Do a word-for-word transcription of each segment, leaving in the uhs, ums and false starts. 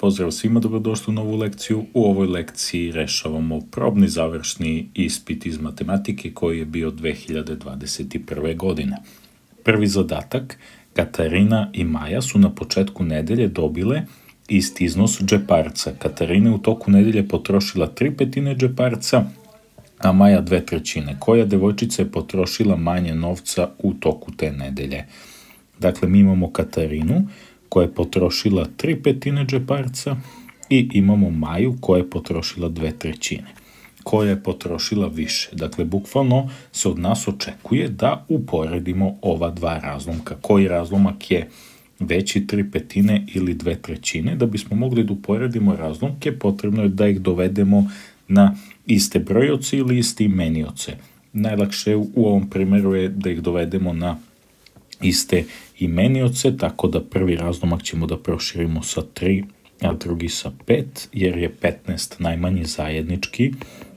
Pozdrav svima, dobrodošli u novu lekciju. U ovoj lekciji rešavamo probni završni ispit iz matematike koji je bio dve hiljade dvadeset prve. godine. Prvi zadatak, Katarina i Maja su na početku nedelje dobile isti iznos džeparca. Katarina je u toku nedelje potrošila tri petine džeparca, a Maja dve trećine. Koja devojčica je potrošila manje novca u toku te nedelje? Dakle, mi imamo Katarinu koja je potrošila tri petine džeparca i imamo Maju koja je potrošila dve trećine. Koja je potrošila više. Dakle, bukvalno se od nas očekuje da uporedimo ova dva razlomka. Koji razlomak je veći, tri petine ili dve trećine? Da bismo mogli da uporedimo razlomke, potrebno je da ih dovedemo na iste brojoce ili iste imenioce. Najlakše u ovom primjeru je da ih dovedemo na iste imenioce, tako da prvi razlomak ćemo da proširimo sa tri, a drugi sa pet, jer je petnaest najmanji zajednički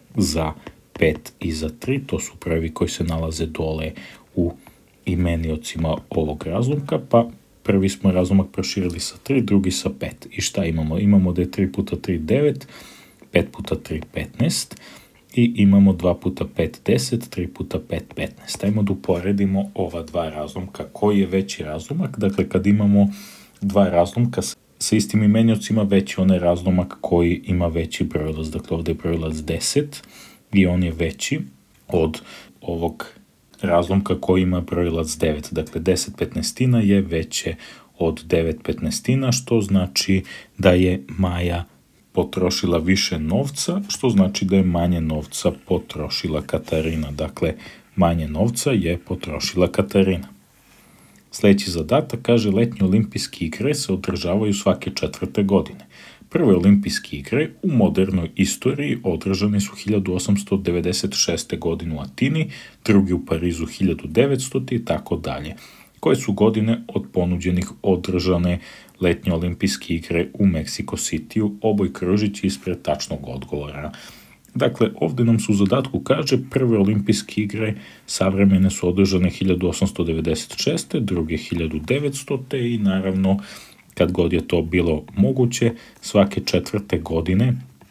za pet i za tri, to su prvi koji se nalaze dole u imeniocima ovog razlomka, pa prvi smo razlomak proširili sa tri, drugi sa pet. I šta imamo? Imamo da je tri puta tri devet, pet puta tri petnaest, i imamo dva puta pet deset, tri puta pet petnaest. Ajmo da uporedimo ova dva razlomka. Koji je veći razlomak? Dakle, kad imamo dva razlomka sa istim imeniocima, veći onaj razlomak koji ima veći brojilac. Dakle, ovdje je brojilac deset i on je veći od ovog razlomka koji ima brojilac devet. Dakle, deset petnaestina je veće od devet petnaestina, što znači da je Maja potrošila više novca, što znači da je manje novca potrošila Katarina. Dakle, manje novca je potrošila Katarina. Sljedeći zadatak kaže: letnje olimpijske igre se održavaju svake četvrte godine. Prve olimpijske igre u modernoj istoriji održane su hiljadu osamsto devedeset šeste. godine u Atini, drugi u Parizu hiljadu devetstote. i tako dalje. Koje su godine od ponuđenih održane letnje olimpijske igre u Meksiko Cityu? Oboj kružić ispred tačnog odgovora. Dakle, ovdje nam su u zadatku kaže prve olimpijske igre savremene su održane hiljadu osamsto devedeset šeste. druge hiljadu devetstote. i naravno kad god je to bilo moguće, svake četvrte godine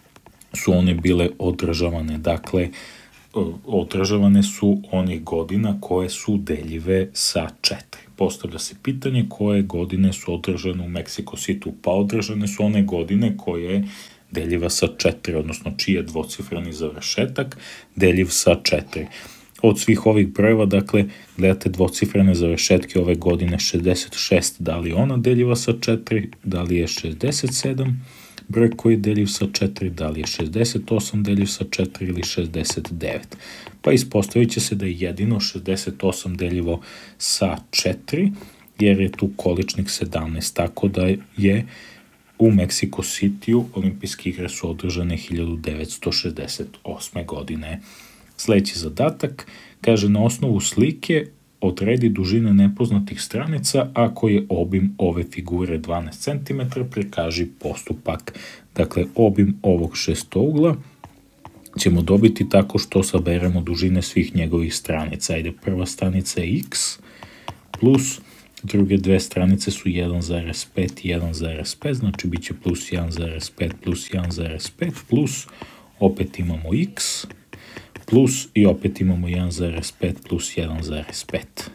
su one bile održavane. Dakle, održavane su onih godina koje su deljive sa četiri. Postavlja se pitanje koje godine su održane u Meksiko Cityu. Pa održane su one godine koje je deljiva sa četiri, odnosno čiji je dvocifreni završetak deljiv sa četiri. Od svih ovih brojeva, dakle, gledate dvocifrene završetke ove godine šezdeset šest, da li je ona deljiva sa četiri, da li je šezdeset sedam, broj koji je deljiv sa četiri, da li je šezdeset osam deljiv sa četiri ili šezdeset devet. Pa ispostavit će se da je jedino šezdeset osam deljivo sa četiri, jer je tu količnik sedamnaest, tako da je u Meksiko Cityu olimpijske igre su održane hiljadu devetsto šezdeset osme. godine. Sljedeći zadatak kaže: na osnovu slike odredi dužine nepoznatih stranica, ako je obim ove figure dvanaest centimetara, prikaži postupak. Dakle, obim ovog šestougla ćemo dobiti tako što saberemo dužine svih njegovih stranica. Ajde, prva stranica je x plus druge dve stranice su jedan zarez pet i jedan zarez pet, znači bit će plus jedan zarez pet plus jedan zarez pet plus opet imamo x plus i opet imamo jedan zarez pet plus jedan zarez pet.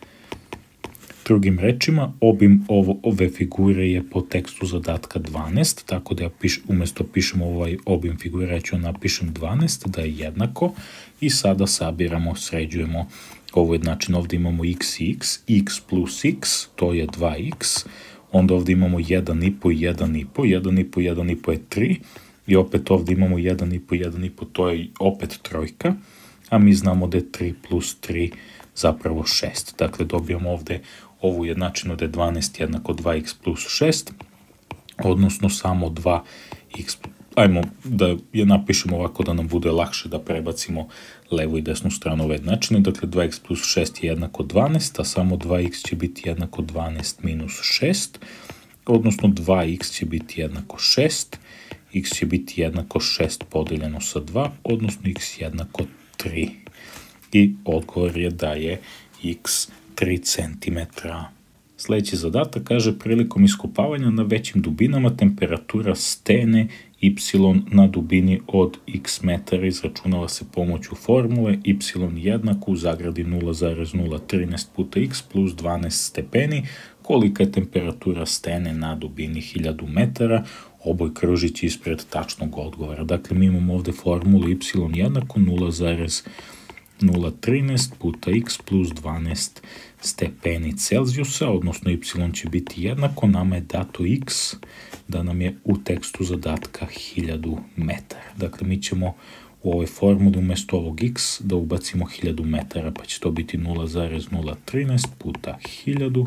Drugim rečima, obim ovo, ove figure je po tekstu zadatka dvanaest, tako da ja piš, umjesto pišem ovaj obim figure, ja ću napišem dvanaest, da je jednako, i sada sabiramo, sređujemo ovo jednačin. Ovdje imamo x i x, x plus x, to je dva x, onda ovdje imamo jedan i po i jedan i po, jedan i po, jedan i po je tri, i opet ovdje imamo jedan i po, jedan i po, to je opet trojka, a mi znamo da je tri plus tri zapravo šest. Dakle, dobijamo ovdje ovu jednačinu da je dvanaest jednako dva x plus šest, odnosno samo dva x. Ajmo da je napišemo ovako da nam bude lakše da prebacimo levu i desnu stranu ove jednačine. Dakle, dva x plus šest je jednako dvanaest, a samo dva x će biti jednako dvanaest minus šest, odnosno dva x će biti jednako šest, x će biti jednako šest podeljeno sa dva, odnosno x jednako tri. I odgovor je da je x tri centimetra. Sljedeći zadatak kaže prilikom iskopavanja na većim dubinama temperatura stene y na dubini od x metara izračunava se pomoću formule y jednako u zagradi nula zarez nula trinaest puta x plus dvanaest stepeni, kolika je temperatura stene na dubini hiljadu metara, oboj kružić ispred tačnog odgovora. Dakle, mi imamo ovdje formulu y jednako nula zarez nula trinaest puta x plus dvanaest stepeni Celzijusa, odnosno y će biti jednako, nama je dato x, da nam je u tekstu zadatka hiljadu metara. Dakle, mi ćemo u ovoj formuli umjesto ovog x da ubacimo hiljadu metara, pa će to biti nula zarez nula trinaest puta hiljadu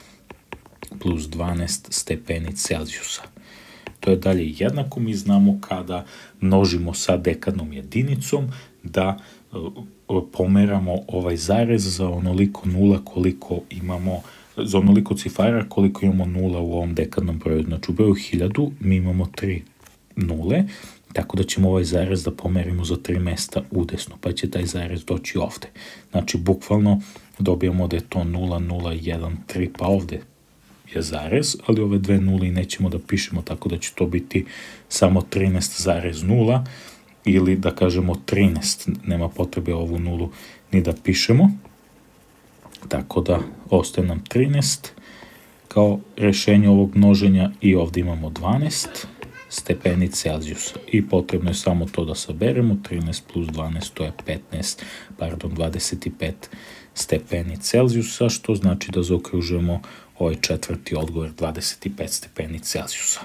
plus dvanaest stepeni Celzijusa. To je dalje jednako, mi znamo kada množimo sa dekadnom jedinicom da pomeramo ovaj zarez za onoliko nula koliko imamo, za onoliko cifara koliko imamo nula u ovom dekadnom broju. Znači u broju hiljadu mi imamo tri nule, tako da ćemo ovaj zarez da pomerimo za tri mesta udesno, pa će taj zarez doći ovdje. Znači bukvalno dobijamo da je to nula nula jedan tri, pa ovdje je zarez, ali ove dve nule nećemo da pišemo, tako da će to biti samo trinaest zarez nula, ili da kažemo trinaest, nema potrebe ovu nulu ni da pišemo. Tako da ostaje nam trinaest kao rješenje ovog množenja i ovdje imamo dvanaest stepeni Celzijusa. I potrebno je samo to da saberemo, trinaest plus dvanaest to je petnaest, pardon, dvadeset pet stepeni Celzijusa, što znači da zaokružujemo ovaj četvrti odgovor dvadeset pet stepeni Celzijusa.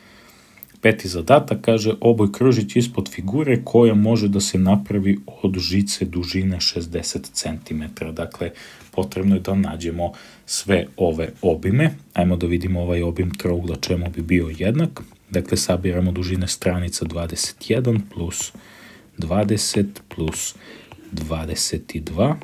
Peti zadatak kaže oboj kružić ispod figure koja može da se napravi od žice dužine šezdeset centimetara. Dakle, potrebno je da nađemo sve ove obime. Ajmo da vidimo ovaj obim trougla čemu bi bio jednak. Dakle, sabiramo dužine stranica dvadeset jedan plus dvadeset plus dvadeset dva,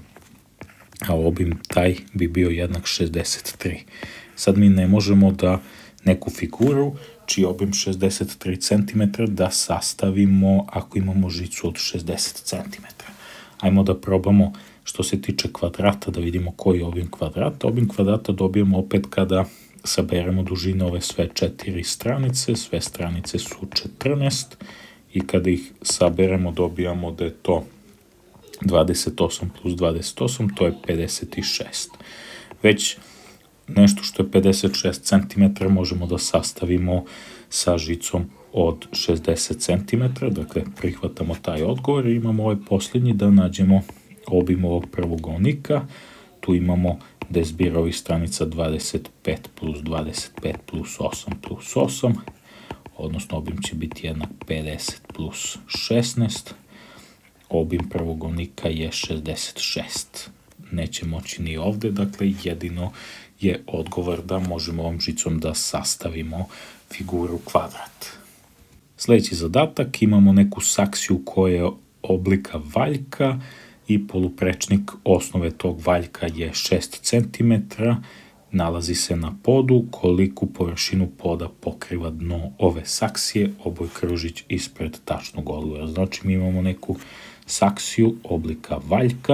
a obim taj bi bio jednak šezdeset tri. Sad mi ne možemo da neku figuru čiji obim šezdeset tri centimetra da sastavimo ako imamo žicu od šezdeset centimetara. Ajmo da probamo što se tiče kvadrata, da vidimo koji je obim kvadrata. Obim kvadrata dobijemo opet kada saberemo dužine ove sve četiri stranice, sve stranice su četrnaest i kada ih saberemo dobijamo da je to dvadeset osam plus dvadeset osam, to je pedeset šest. Već nešto što je pedeset šest centimetara možemo da sastavimo sa žicom od šezdeset centimetara, dakle prihvatamo taj odgovor i imamo ovaj posljednji da nađemo obim ovog prvog onika. Tu imamo da je zbir ovih stranica dvadeset pet plus dvadeset pet plus osam plus osam, odnosno obim će biti jednak pedeset plus šesnaest, obim prvog onika je šezdeset šest. Neće moći ni ovdje, dakle jedino je odgovor da možemo ovom žicom da sastavimo figuru kvadrat. Sljedeći zadatak, imamo neku saksiju koja je oblika valjka i poluprečnik osnove tog valjka je šest centimetara, nalazi se na podu, koliku površinu poda pokriva dno ove saksije, oboj kružić ispred tačnog odgovora. Znači mi imamo neku saksiju oblika valjka,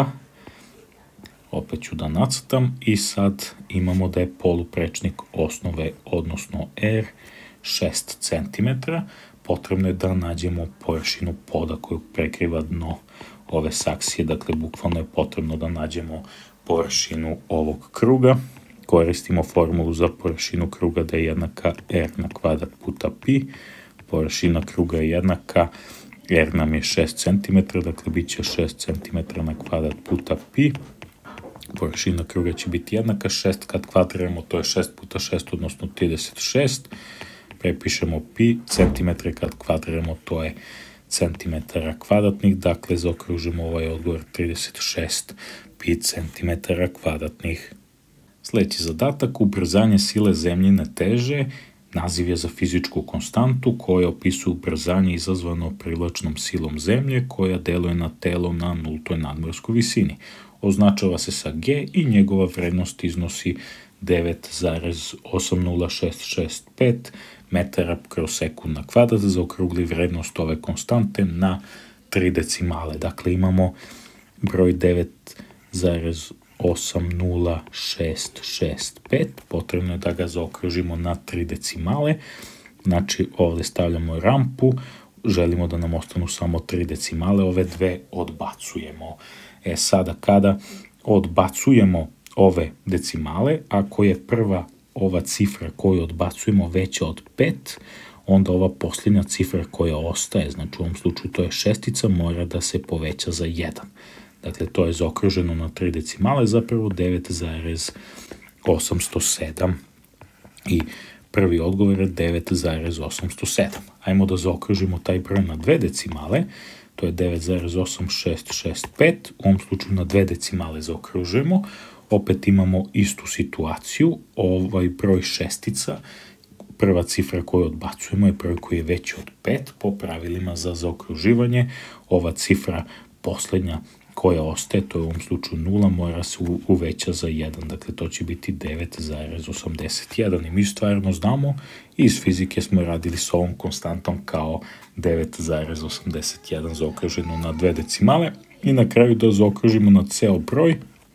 opet ću da nacrtam i sad imamo da je poluprečnik osnove, odnosno R, šest centimetara. Potrebno je da nađemo površinu poda koju prekriva dno ove saksije, dakle bukvalno je potrebno da nađemo površinu ovog kruga. Koristimo formulu za površinu kruga da je jednaka R na kvadrat puta pi. Površina kruga je jednaka, R nam je šest centimetara, dakle bit će šest centimetara na kvadrat puta pi. Površina kruga će biti jednaka, šest kad kvadriramo to je šest puta šest, odnosno trideset šest. Prepišemo pi, centimetre kad kvadriramo to je centimetara kvadratnih, dakle zaokružimo ovaj odgovor trideset šest pi centimetara kvadratnih. Sljedeći zadatak, ubrzanje sile zemljine teže, naziv je za fizičku konstantu koja opisuje ubrzanje izazvano privlačnom silom zemlje koja deluje na telo na nultoj nadmorskoj visini. Označava se sa G i njegova vrednost iznosi devet zarez osam nula šest šest pet metara kroz sekund na kvadrat. Zaokrugli vrednost ove konstante na tri decimale. Dakle, imamo broj devet zarez osam nula šest šest pet, potrebno je da ga zaokružimo na tri decimale, znači ovdje stavljamo rampu, želimo da nam ostanu samo tri decimale, ove dve odbacujemo. E sada kada odbacujemo ove decimale, ako je prva ova cifra koju odbacujemo veća od pet, onda ova posljednja cifra koja ostaje, znači u ovom slučaju to je šestica, mora da se poveća za jedan. Dakle, to je zaokruženo na tri decimale, zapravo devet zarez osamsto sedam i prvi odgovor je devet zarez osamsto sedam. Ajmo da zaokružimo taj broj na dve decimale, to je devet zarez osam šest šest pet, u ovom slučaju na dve decimale zaokružujemo, opet imamo istu situaciju, ovaj broj šestica, prva cifra koju odbacujemo je broj koji je veći od pet po pravilima za zaokruživanje, ova cifra posljednja koja ostaje, to je u ovom slučaju nula, mora se uveća za jedan, dakle to će biti devet zarez osamdeset jedan i mi stvarno znamo, iz fizike smo radili s ovom konstantom kao devet zarez osamdeset jedan zaokruženo na dve decimale i na kraju da zaokružimo na ceo broj,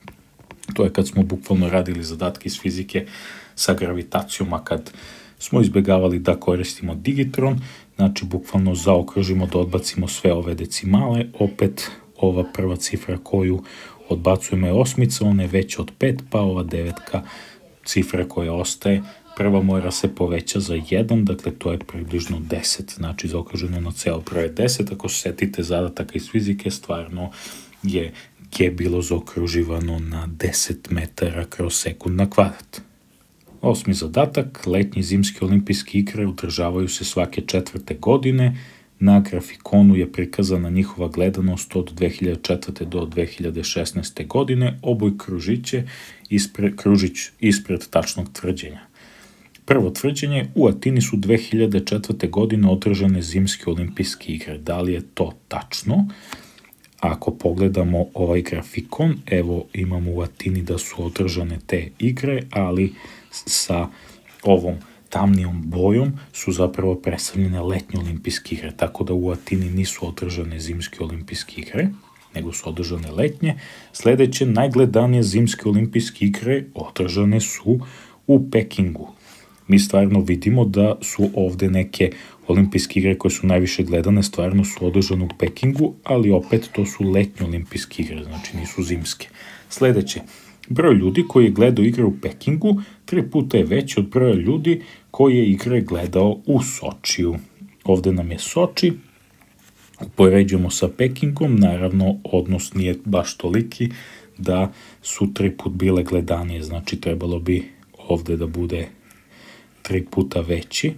to je kad smo bukvalno radili zadatke iz fizike sa gravitacijom, a kad smo izbjegavali da koristimo digitron, znači bukvalno zaokružimo da odbacimo sve ove decimale, opet ova prva cifra koju odbacujemo je osmica, ona je veća od pet, pa ova devetka cifra koja ostaje, prva mora se poveća za jedan, dakle to je približno deset, znači zaokruženo na ceo broj je deset, ako se setite zadataka iz fizike, stvarno je G bilo zaokruživano na deset metara kroz sekund na kvadrat. Osmi zadatak, letnje i zimske olimpijske igre održavaju se svake četvrte godine. Na grafikonu je prikazana njihova gledanost od dve hiljade četvrte do dve hiljade šesnaeste. godine, oboj kružiće ispred, kružić ispred tačnog tvrđenja. Prvo tvrđenje, u Atini su dve hiljade četvrte. godine održane zimske olimpijske igre. Da li je to tačno? Ako pogledamo ovaj grafikon, evo imamo u Atini da su održane te igre, ali sa ovom tamnijom bojom su zapravo predstavljene letnje olimpijske igre, tako da u Atini nisu održane zimske olimpijske igre, nego su održane letnje. Sljedeće, najgledanije zimske olimpijske igre održane su u Pekingu. Mi stvarno vidimo da su ovdje neke olimpijske igre koje su najviše gledane, stvarno su održane u Pekingu, ali opet to su letnje olimpijske igre, znači nisu zimske. Sljedeće, broj ljudi koji je gledao igre u Pekingu tri puta je veći od broja ljudi koji je igre gledao u Sočiju. Ovdje nam je Soči, upoređujemo sa Pekingom, naravno odnos nije baš toliki da su tri put bile gledanije, znači trebalo bi ovdje da bude tri puta veći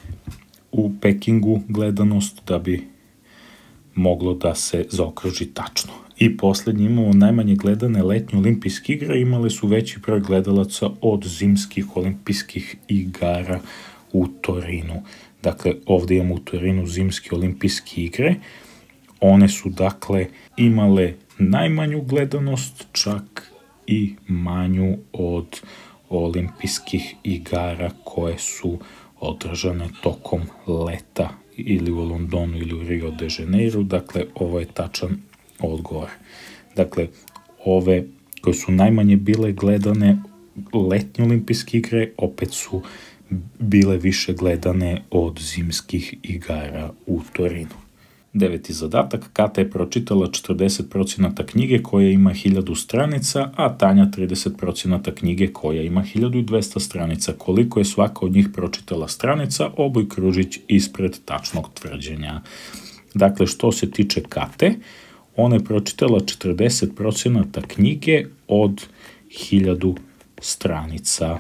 u Pekingu gledanost da bi moglo da se zaokruži tačno. I posljednje imamo najmanje gledane letnje olimpijske igre, imale su veći broj gledalaca od zimskih olimpijskih igara u Torinu. Dakle, ovdje imamo u Torinu zimske olimpijske igre, one su dakle imale najmanju gledanost, čak i manju od olimpijskih igara koje su održane tokom leta ili u Londonu ili u Rio de Janeiro, dakle ovo je tačan odgovor. Dakle, ove koje su najmanje bile gledane letnje olimpijske igre opet su bile više gledane od zimskih igara u Torinu. Deveti zadatak, Kata je pročitala četrdeset procenata knjige koja ima hiljadu stranica, a Tanja trideset procenata knjige koja ima hiljadu dvesta stranica. Koliko je svaka od njih pročitala stranica, oboj kružić ispred tačnog tvrđenja. Dakle, što se tiče Kate, ona je pročitala četrdeset procenata knjige od hiljadu stranica.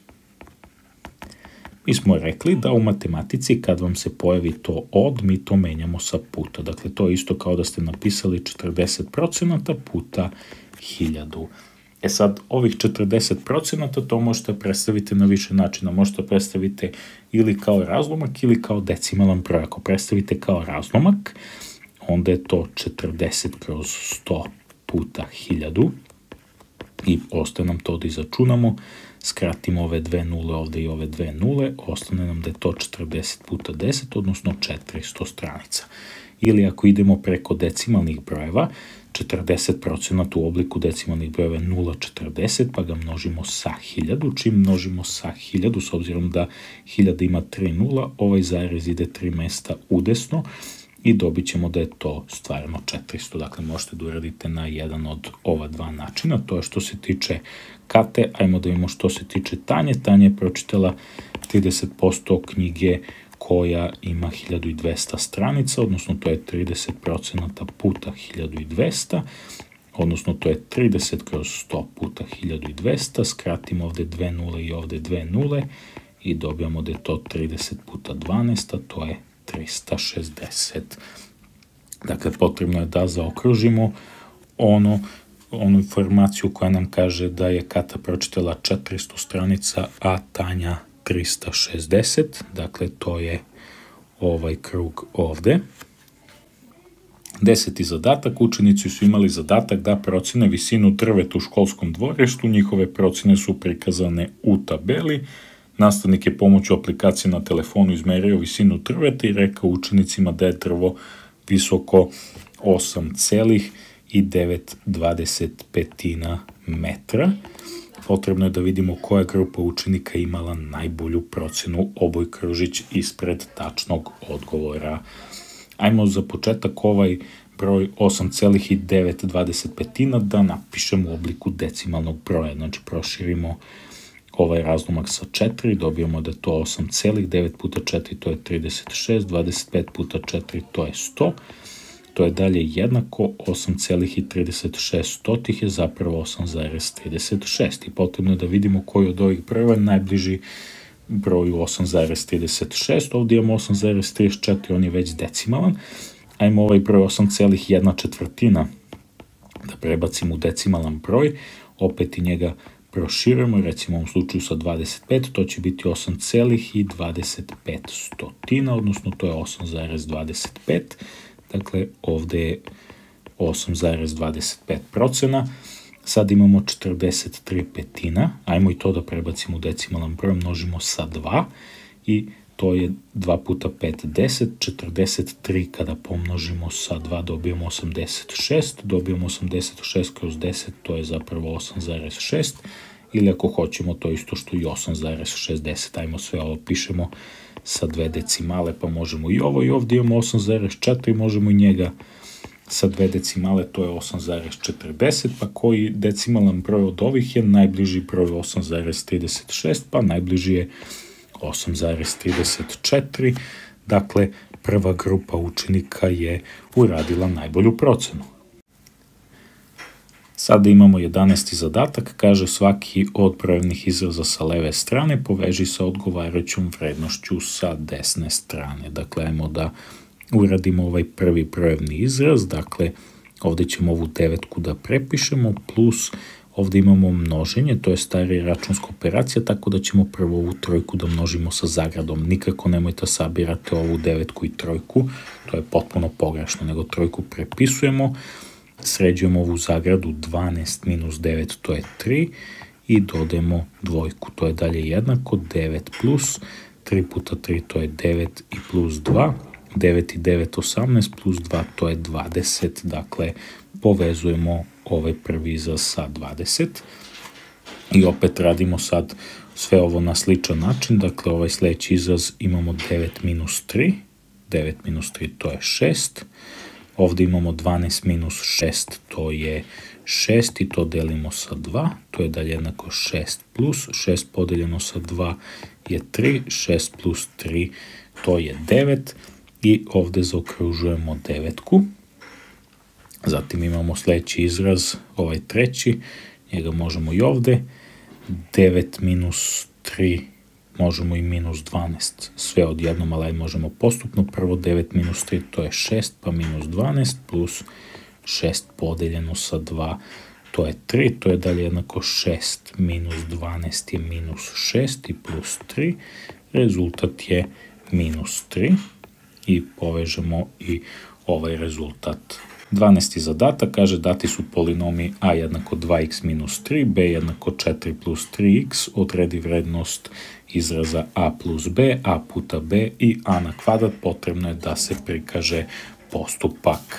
Mi smo rekli da u matematici kad vam se pojavi to od, mi to menjamo sa puta. Dakle, to je isto kao da ste napisali četrdeset procenata puta hiljadu. E sad, ovih četrdeset procenata to možete predstaviti na više načina. Možete predstaviti ili kao razlomak ili kao decimalan broj. Ako predstavite kao razlomak, onda je to četrdeset kroz sto puta hiljadu. I ostaje nam to da izračunamo. Skratimo ove dve nule ovdje i ove dve nule, ostane nam da je to četrdeset puta deset, odnosno četiristo stranica. Ili ako idemo preko decimalnih brojeva, četrdeset procenata u obliku decimalnih brojeva nula zarez četrdeset, pa ga množimo sa hiljadu. Čim množimo sa hiljadu, s obzirom da hiljada ima tri nula, ovaj zarez ide tri mesta udesno i dobit ćemo da je to stvarno četiristo. Dakle, možete da uradite na jedan od ova dva načina. To je što se tiče Kate. Ajmo da vidimo što se tiče Tanje. Tanja je pročitala trideset posto knjige koja ima hiljadu dvesta stranica, odnosno to je trideset procenata puta hiljadu dvesta, odnosno to je trideset kroz sto puta hiljadu dvesta, skratimo ovde dve nule i ovde dve nule i dobijamo da je to trideset puta dvanaest, a to je trista šezdeset. Dakle, potrebno je da zaokružimo ono, onu informaciju koja nam kaže da je Kata pročitala četiristo stranica, a Tanja trista šezdeset, dakle to je ovaj krug ovde. Deseti zadatak, učenici su imali zadatak da procene visinu drveta u školskom dvorištu, njihove procene su prikazane u tabeli. Nastavnik je pomoću aplikacije na telefonu izmerio visinu drveta i rekao učenicima da je drvo visoko osam zarez devet dvadeset pet metra. Potrebno je da vidimo koja grupa učenika imala najbolju procenu, oboj kružić ispred tačnog odgovora. Ajmo za početak ovaj broj osam zarez devet dvadeset pet da napišemo u obliku decimalnog broja. Znači, proširimo ovaj razlomak sa četiri, dobijemo da je to osam zarez devet puta četiri, to je trideset šest, dvadeset pet puta četiri, to je sto. To je dalje jednako, osam zarez trideset šest stotih je zapravo osam zarez trideset šest. I potrebno je da vidimo koji od ovih brojeva je najbliži broju osam zarez trideset šest. Ovdje imamo osam zarez trideset četiri, on je već decimalan. Ajmo ovaj broj osam zarez jedna četvrtina da prebacimo u decimalan broj. Opet i njega proširujemo, recimo u ovom slučaju sa dvadeset pet, to će biti osam zarez dvadeset pet stotina, odnosno to je osam zarez dvadeset pet. Dakle, ovde je osam zarez dvadeset pet procena. Sad imamo četrdeset tri petina. Ajmo i to da prebacimo u decimalan broj, množimo sa dva i to je dva puta pet, deset. četrdeset tri kada pomnožimo sa dva dobijemo osamdeset šest. Dobijemo osamdeset šest kroz deset, to je zapravo osam zarez šest. Ili ako hoćemo to isto što i osam zarez šezdeset. Ajmo sve ovo pišemo sa dve decimale, pa možemo i ovo, i ovdje imamo osam zarez četiri, možemo i njega sa dve decimale, to je osam zarez četrdeset, pa koji decimalan broj od ovih je najbliži broj osam zarez trideset šest, pa najbliži je osam zarez trideset četiri, dakle prva grupa učenika je uradila najbolju procenu. Sada imamo jedanaesti zadatak, kaže svaki od brojevnih izraza sa leve strane poveži sa odgovarajućom vrednošću sa desne strane. Dakle, ajmo da uradimo ovaj prvi brojevni izraz, dakle ovdje ćemo ovu devetku da prepišemo, plus ovdje imamo množenje, to je starija računska operacija, tako da ćemo prvo ovu trojku da množimo sa zagradom. Nikako nemojte sabirate ovu devetku i trojku, to je potpuno pogrešno, nego trojku prepisujemo, sređujemo ovu zagradu, dvanaest minus devet, to je tri, i dodajemo dvojku, to je dalje jednako, devet plus tri puta tri, to je devet i plus dva, devet i devet, osamnaest, plus dva, to je dvadeset, dakle povezujemo ovaj prvi izraz sa dvadeset i opet radimo sad sve ovo na sličan način, dakle ovaj sljedeći izraz imamo devet minus tri, devet minus tri, to je šest, ovdje imamo dvanaest minus šest, to je šest i to delimo sa dva, to je dalje jednako šest plus, šest podeljeno sa dva je tri, šest plus tri, to je devet i ovdje zaokružujemo devetku. Zatim imamo sljedeći izraz, ovaj treći, njega možemo i ovdje, devet minus tri, možemo i minus dvanaest, sve odjednom, ali možemo postupno, prvo devet minus tri, to je šest, pa minus dvanaest, plus šest podeljeno sa dva, to je tri, to je dalje jednako šest minus dvanaest je minus šest i plus tri, rezultat je minus tri i povežemo i ovaj rezultat. dvanaesti zadatak kaže dati su polinomi a jednako dva x minus tri, b jednako četiri plus tri x, odredi vrednost izraza a plus b, a puta b i a na kvadrat, potrebno je da se prikaže postupak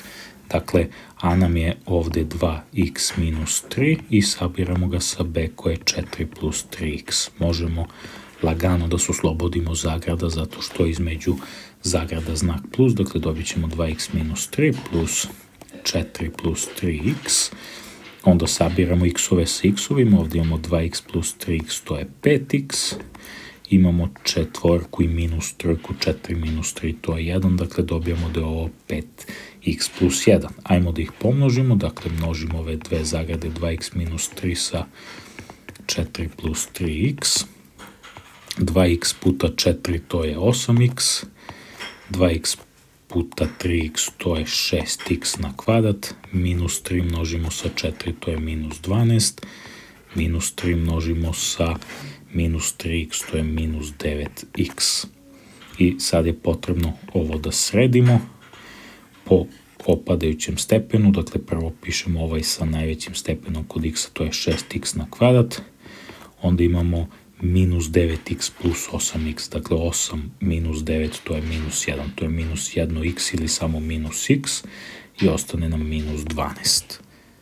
Dakle, a nam je ovdje dva x minus tri i sabiramo ga sa b koje je četiri plus tri x. Možemo lagano da se oslobodimo zagrada zato što između zagrada znak plus, dakle dobit ćemo dva x minus tri plus četiri plus tri x. Onda sabiramo x-ove sa x-ovima, ovdje imamo dva x plus tri x, to je pet x. Imamo četvorku i minus trojku, četiri minus tri, to je jedan, dakle dobijamo da je ovo pet x plus jedan. Ajmo da ih pomnožimo, dakle množimo ove dve zagrade, dva x minus tri sa četiri plus tri x. dva x puta četiri, to je osam x. dva x puta tri x, to je šest x na kvadrat. Minus tri množimo sa četiri, to je minus dvanaest. Minus tri množimo sa minus tri x, to je minus devet x. I sad je potrebno ovo da sredimo po opadajućem stepenu. Dakle, prvo pišemo ovaj sa najvećim stepenom kod x, to je šest x na kvadrat. Onda imamo minus devet x plus osam x, dakle osam minus devet, to je minus jedan, to je minus jedan x ili samo minus x i ostane nam minus dvanaest.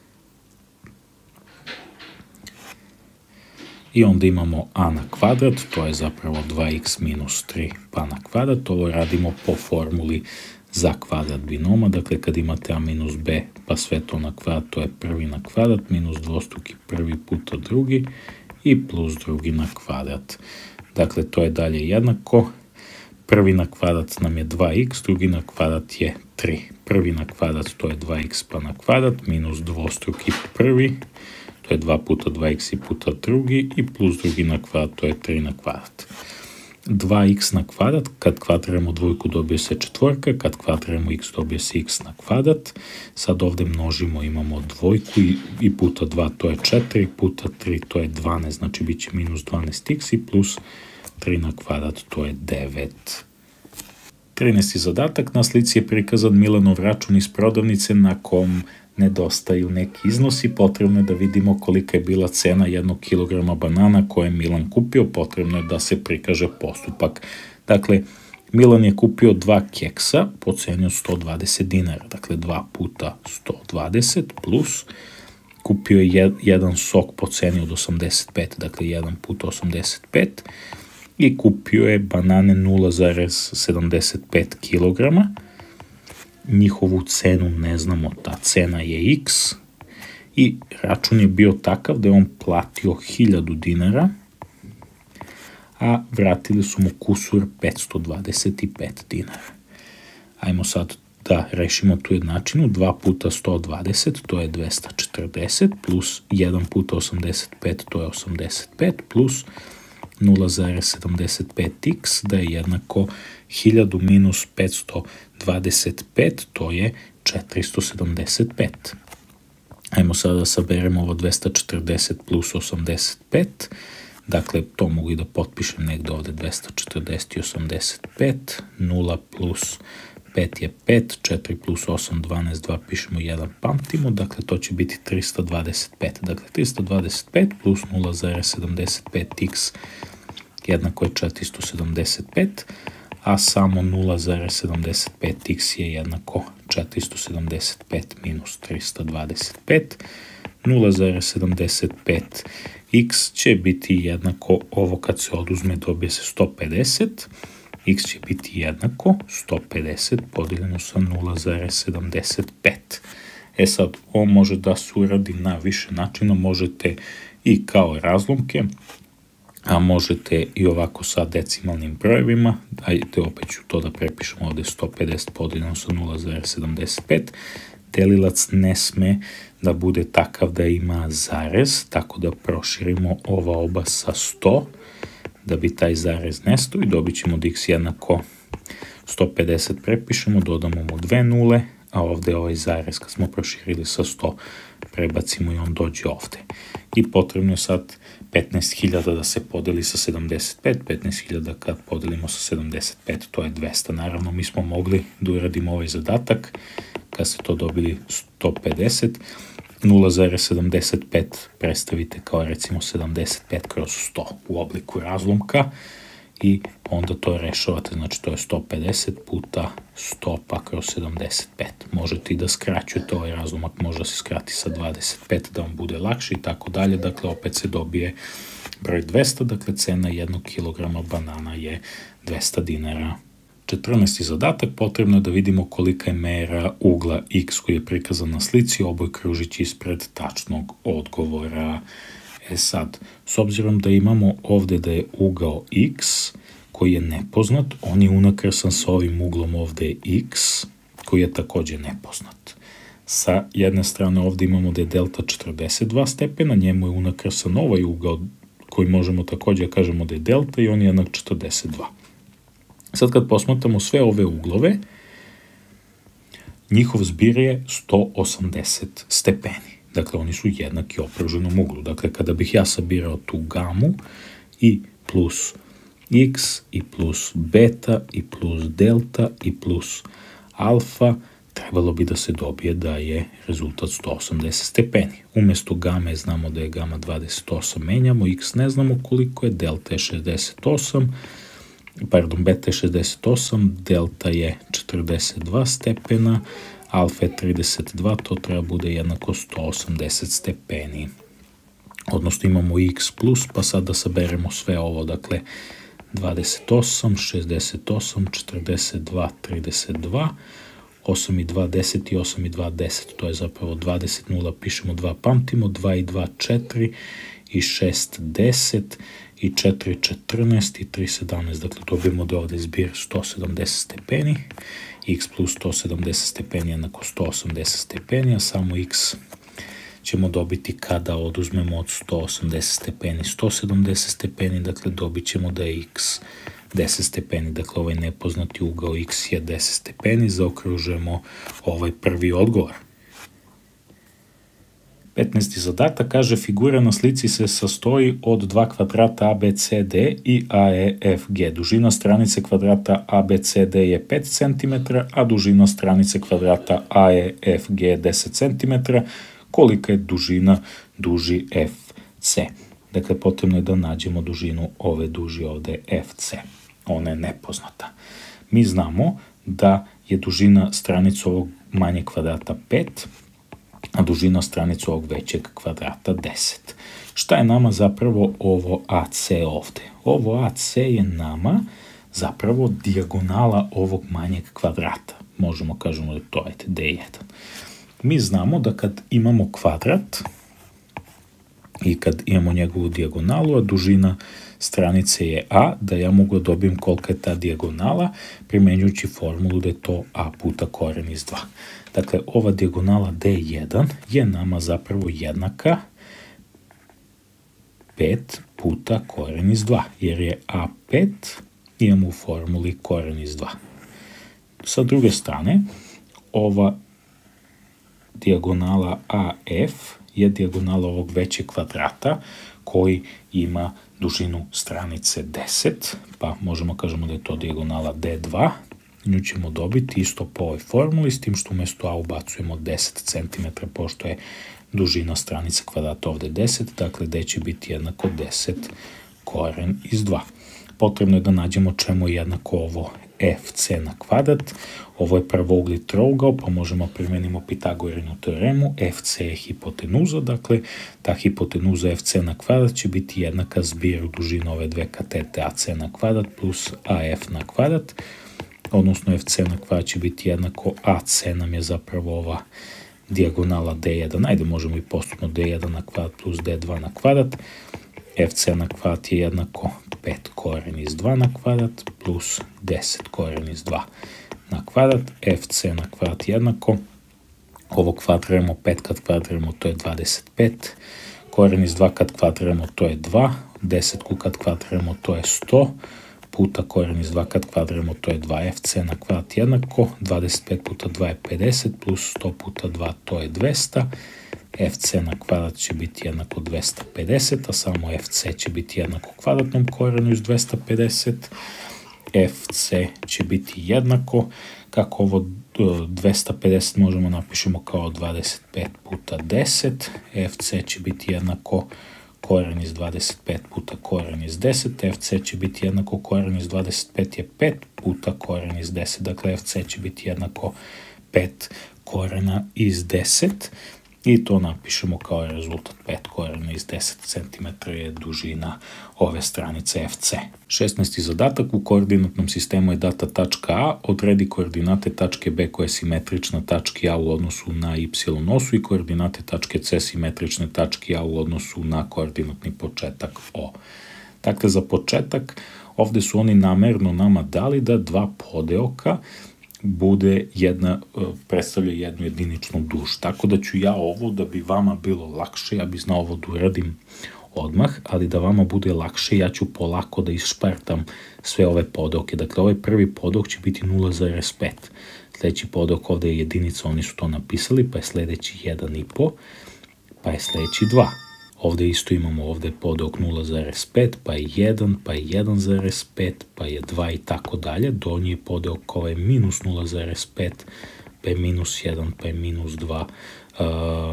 I onda imamo a na kvadrat, to je zapravo dva x minus tri pa na kvadrat. Ovo radimo po formuli za kvadrat binoma, dakle kad imate a minus b pa sve to na kvadrat, to je prvi na kvadrat, minus dvostruki prvi puta drugi i plus drugi na kvadrat. Dakle, to je dalje jednako. Prvi na kvadrat nam je dva x, drugi na kvadrat je tri. Prvi na kvadrat to je dva x pa na kvadrat, minus dvostruki prvi, to je dva puta dva x i puta drugi i plus drugi na kvadrat, to je tri na kvadrat. dva x na kvadrat, kad kvadriramo dvojku dobije se četvorka, kad kvadriramo x dobije se x na kvadrat. Sad ovdje množimo, imamo dvojku i, i puta dva, to je četiri, puta tri, to je dvanaest, znači bit će minus dvanaest x i plus tri na kvadrat, to je devet. trinaesti zadatak, na slici je prikazan Milanov račun iz prodavnice na kom nedostaju neki iznosi. Potrebno je da vidimo kolika je bila cena jednog kilograma banana koje je Milan kupio. Potrebno je da se prikaže postupak. Dakle, Milan je kupio dva keksa po ceni od sto dvadeset dinara. Dakle, dva puta sto dvadeset plus kupio je jedan sok po ceni od osamdeset pet. Dakle, jedan puta osamdeset pet. I kupio je banane nula zarez sedamdeset pet kilograma. Njihovu cenu ne znamo, ta cena je x i račun je bio takav da je on platio hiljadu dinara, a vratili su mu kusur petsto dvadeset pet dinara. Ajmo sad da rešimo tu jednačinu. dva puta sto dvadeset, to je dvesta četrdeset, plus jedan puta osamdeset pet, to je osamdeset pet, plus nula zarez sedamdeset pet x, da je jednako hiljadu minus petsto dvadeset pet, to je četiristo sedamdeset pet. Ajmo sada da saberemo ovo dvesta četrdeset plus osamdeset pet, dakle to mogu i da potpišem negde ovde, dvesta četrdeset i osamdeset pet, nula plus pet je pet, četiri plus osam, dvanaest, dva pišemo jedan, pamtimo, dakle to će biti trista dvadeset pet. Dakle, trista dvadeset pet plus nula zarez sedamdeset pet x jednako je četiristo sedamdeset pet, a samo nula zarez sedamdeset pet x je jednako četiristo sedamdeset pet minus trista dvadeset pet. nula zarez sedamdeset pet x će biti jednako, ovo kad se oduzme dobije se sto pedeset, x će biti jednako sto pedeset podijeljeno sa nula zarez sedamdeset pet. E sad, ovo može da se uradi na više načina, možete i kao razlomke, a možete i ovako sa decimalnim brojevima. Ajde, opet ću to da prepišemo ovdje, sto pedeset podijeljeno sa nula zarez sedamdeset pet. Delilac ne sme da bude takav da ima zarez, tako da proširimo ova oba sa sto, da bi taj zarez nestao i dobit ćemo da x jednako sto pedeset prepišemo, dodamo mu dve nule, a ovdje ovaj zarez kad smo proširili sa sto prebacimo i on dođe ovdje. I potrebno je sad petnaest hiljada da se podeli sa sedamdeset pet, petnaest hiljada kad podelimo sa sedamdeset pet, to je dvesta. Naravno, mi smo mogli da uradimo ovaj zadatak, kad ste to dobili sto pedeset, nula zarez sedamdeset pet predstavite kao recimo sedamdeset pet kroz sto u obliku razlomka i onda to rešavate, znači to je sto pedeset puta sto pa kroz sedamdeset pet. Možete i da skraćujete ovaj razlomak, možda se skrati sa dvadeset pet da vam bude lakše i tako dalje, dakle opet se dobije broj dvesta, dakle cena jednog kilograma banana je dvesta dinara. četrnaesti zadatak, potrebno je da vidimo kolika je mera ugla x koji je prikazan na slici, oboj kružić ispred tačnog odgovora. E sad, s obzirom da imamo ovde da je ugao x koji je nepoznat, on je unakrsan sa ovim uglom ovde x koji je takođe nepoznat. Sa jedne strane ovde imamo da je delta četrdeset dva stepena, njemu je unakrsan ovaj ugao koji možemo takođe kažemo da je delta i on je jednak četrdeset dva. Sad kad posmatramo sve ove uglove, njihov zbir je sto osamdeset stepeni. Dakle, oni su jednaki okruženom uglu. Dakle, kada bih ja sabirao tu gamu i plus x i plus beta i plus delta i plus alfa, trebalo bi da se dobije da je rezultat sto osamdeset stepeni. Umesto game znamo da je gama dvadeset osam, menjamo, x ne znamo koliko je, delta je šezdeset osam, pardon, beta je šezdeset osam, delta je četrdeset dva stepena, alfa je trideset dva, to treba bude jednako sto osamdeset stepeni. Odnosno imamo x plus, pa sad da saberemo sve ovo, dakle dvadeset osam, šezdeset osam, četrdeset dva, trideset dva, osam i dva, deset i osam i dva, deset, to je zapravo dvadeset, nula pišemo dva, pamtimo, dva i dva, četiri i šest, deset i četiri, četrnaest i tri, sedamnaest, dakle dobijemo da ovde zbir sto sedamdeset stepeni, x plus sto sedamdeset stepeni jednako sto osamdeset stepeni, a samo x ćemo dobiti kada oduzmemo od sto osamdeset stepeni sto sedamdeset stepeni, dakle dobit ćemo da je x deset stepeni, dakle ovaj nepoznati ugao x je deset stepeni, zaokružujemo ovaj prvi odgovor. petnaesti zadatak kaže figura na slici se sastoji od dva kvadrata A B C D i A E F G. Dužina stranice kvadrata A B C D je pet centimetara, a dužina stranice kvadrata A E F G je deset centimetara. Kolika je dužina duži F C? Dakle, potrebno je da nađemo dužinu ove duži ovde F C. Ona je nepoznata. Mi znamo da je dužina stranice ovog manjeg kvadrata pet, a dužina stranice ovog većeg kvadrata deset. Šta je nama zapravo ovo A C ovde? Ovo A C je nama zapravo dijagonala ovog manjeg kvadrata. Možemo kažemo da to je D jedan. Mi znamo da kad imamo kvadrat i kad imamo njegovu dijagonalu, a dužina stranice je A, da ja mogu da dobijem kolika je ta dijagonala, primenjujući formulu da je to A puta koren iz dva. Dakle, ova dijagonala D jedan je nama zapravo jednaka pet puta koren iz dva, jer je A pet, imamo u formuli koren iz dva. Sa druge strane, ova dijagonala A F je dijagonala ovog većeg kvadrata koji ima dužinu stranice deset, pa možemo kažemo da je to dijagonala D dva. Nju ćemo dobiti isto po ovoj formuli, s tim što umesto A ubacujemo deset centimetara, pošto je dužina stranice kvadrata ovde deset, dakle D će biti jednako deset koren iz dva. Potrebno je da nađemo čemu je jednako ovo F C na kvadrat. Ovo je prvougli trougao, pa možemo primenimo Pitagorinu teoremu. F C je hipotenuza, dakle ta hipotenuza F C na kvadrat će biti jednaka zbiru dužine ove dve katete A C na kvadrat plus A F na kvadrat, odnosno F C na kvadrat će biti jednako A C nam je zapravo ova dijagonala D jedan. Ajde, možemo i postupno D jedan na kvadrat plus D dva na kvadrat. F C na kvadrat je jednako pet koren iz dva na kvadrat plus deset koren iz dva na kvadrat. F C na kvadrat jednako, ovo kvadriramo, pet kad kvadriramo to je dvadeset pet, koren iz dva kad kvadriramo to je dva, deset kad kvadriramo to je sto, puta koren iz dva kad kvadriramo to je dva. F C na kvadrat jednako, dvadeset pet puta dva je pedeset, plus sto puta dva to je dvesta, F C na kvadrat će biti jednako dvesta pedeset, a samo F C će biti jednako kvadratnom korenu iz dvesta pedeset. F C će biti jednako, kako ovo dvesta pedeset možemo napišemo kao dvadeset pet puta deset, F C će biti jednako koren iz dvadeset pet puta koren iz deset, F C će biti jednako koren iz dvadeset pet je pet puta koren iz deset, dakle F C će biti jednako pet korena iz deset i to napišemo kao rezultat pet korena iz deset centimetara je dužina ove stranice F C. šesnaesti zadatak, u koordinatnom sistemu je data tačka A, odredi koordinate tačke B koja je simetrična tački A u odnosu na y osu i koordinate tačke C simetrične tački A u odnosu na koordinatni početak O. Dakle, za početak, ovde su oni namerno nama dali da dva podeoka bude jedna, predstavlja jednu jediničnu duž. Tako da ću ja ovo, da bi vama bilo lakše, ja bi znao ovo da uradim odmah, ali da vama bude lakše, ja ću polako da išpartam sve ove podeoke. Dakle, ovaj prvi podeok će biti nula zarez pet. Sledeći podeok ovde je jedinica, oni su to napisali, pa je sledeći jedan i po, pa je sledeći dva. Ovde isto imamo ovde podeok nula zarez pet, pa je jedan, pa je jedan zarez pet, pa je dva i tako dalje. Donji je podeok ovaj minus nula zarez pet, pa je minus jedan, pa je minus dva, uh,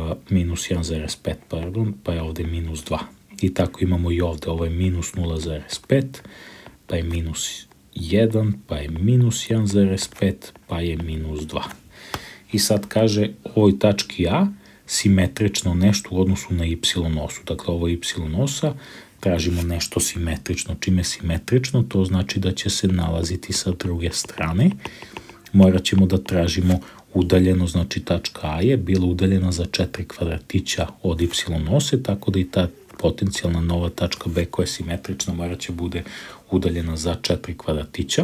minus jedan zarez pet, pardon, pa je ovde minus dva. I tako imamo i ovde, ovo je minus nula zarez pet, pa je minus jedan, pa je minus jedan zarez pet, pa je minus dva. I sad kaže ovoj tački A simetrično nešto u odnosu na y osu. Dakle, ovo je y osa, tražimo nešto simetrično. Čime simetrično? To znači da će se nalaziti sa druge strane. Morat ćemo da tražimo udaljeno, znači tačka A je bila udaljena za četiri kvadratića od y ose, tako da i ta potencijalna nova tačka B koja je simetrična morat će bude udaljena za četiri kvadratića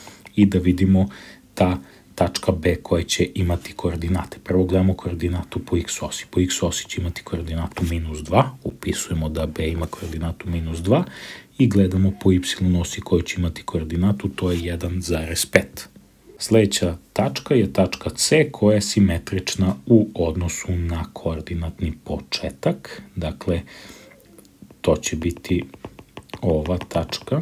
i da vidimo ta tačka B koja će imati koordinate. Prvo gledamo koordinatu po x osi. Po x osi će imati koordinatu minus dva, upisujemo da B ima koordinatu minus dva i gledamo po y osi koja će imati koordinatu, to je jedan zarez pet. Sledeća tačka je tačka C koja je simetrična u odnosu na koordinatni početak. Dakle, to će biti ova tačka.